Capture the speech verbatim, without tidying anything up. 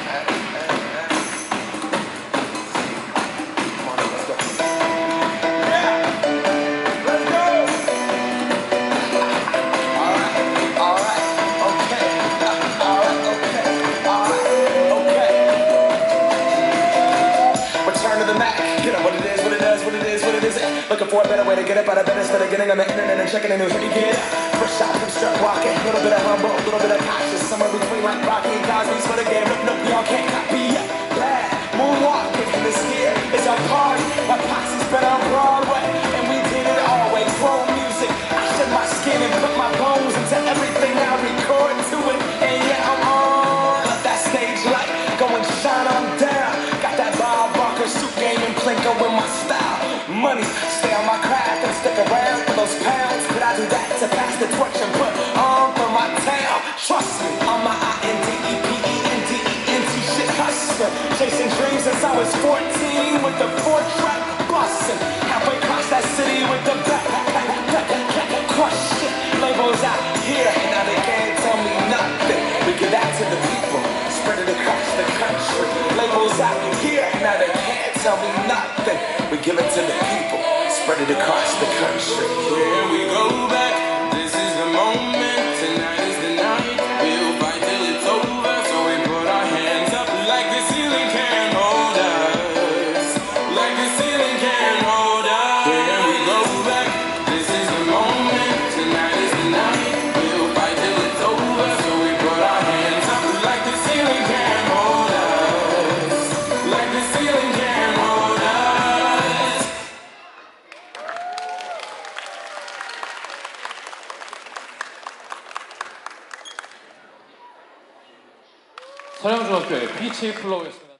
Looking for a better way to get up out of bed instead of getting on the internet and checking the news. Let me get up. Fresh out from strut walking. A little bit of humble, a little bit of cautious. Somewhere between like Rocky and Cosby's for the game. Look, look, y'all can't copy yet. Bad moonwalking. And this here is our party. My posse's been on Broadway. And we did it always. Grown music. I shed my skin and put my bones into everything I record to it. And yeah, I'm on. Let that stage light go and shine on down. Got that Bob Barker suit game and Plinko in my style. Money, stay on my craft and stick around for those pounds. But I do that to pass the torch and put on for my town. Trust me, I'm my I N D E P E N D E N T shit hustler. Chasing dreams since I was fourteen with the four-track bustin'. Halfway across that city with the back, back, back, back, back, back, crush shit. Labels out here, now they can't tell me nothing. We give that to the people, spread it across the country. Labels out here, now they can't tell me nothing. We give it to the people, spread it across the country. Here we go back, this is the moment, tonight is the night. We'll fight till it's over, so we put our hands up like the ceiling can't hold us. Like the ceiling can't hold us. Here we go back, this is the moment, tonight is the night. We'll fight till it's over, so we put our hands up like the ceiling can't hold us. Like the ceiling can't hold us. 서양중학교의 피치 플로우였습니다.